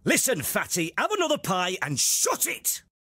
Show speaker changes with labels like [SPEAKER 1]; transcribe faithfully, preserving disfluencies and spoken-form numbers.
[SPEAKER 1] Listen, fatty, have another pie and shut it!